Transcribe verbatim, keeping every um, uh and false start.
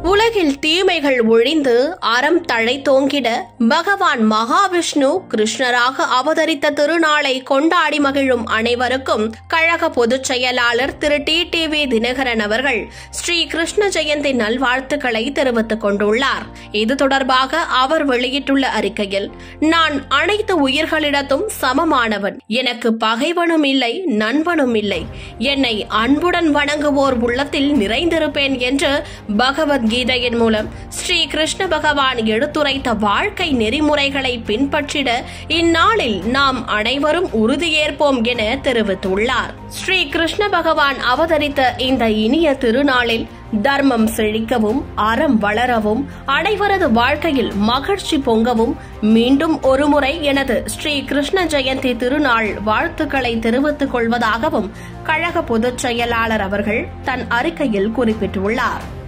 உலகில் தீமைகள் ஒழிந்து அறம் தழைத்தோங்கிட பகவான் மகாவிஷ்ணு கிருஷ்ணராக அவதரித்த திருநாளை கொண்டாடி மகிழும் அனைவருக்கும் கழக பொதுச் செயலாளர் திரு டி டிவி தினகரன் அவர்கள் ஸ்ரீ கிருஷ்ண ஜெயந்தி நல்வாழ்த்துக்களை தெரிவித்துக் கொண்டுள்ளார். இது தொடர்பாக அவர் வெளியிட்டுள்ள அறிக்கையில், நான் அனைத்து உயிர்களிடத்தும் சமமானவன், எனக்கு பகைவனும் இல்லை நண்பனும் இல்லை, என்னை அன்புடன் வணங்குவோர் உள்ளத்தில் நிறைந்திருப்பேன் என்று பகவத் கீதையின் மூலம் ஸ்ரீ கிருஷ்ண பகவான் எடுத்துரைத்த வாழ்க்கை நெறிமுறைகளை பின்பற்றிட இந்நாளில் நாம் அனைவரும் உறுதியேற்போம் என தெரிவித்துள்ளார். ஸ்ரீ கிருஷ்ண பகவான் அவதரித்த இந்த இனிய திருநாளில் தர்மம் செழிக்கவும், அறம் வளரவும், அனைவரது வாழ்க்கையில் மகிழ்ச்சி பொங்கவும் மீண்டும் ஒருமுறை எனது ஸ்ரீ கிருஷ்ண ஜெயந்தி திருநாள் வாழ்த்துக்களை தெரிவித்துக் கொள்வதாகவும் கழக பொதுச் செயலாளர் அவர்கள் தன் அறிக்கையில் குறிப்பிட்டுள்ளார்.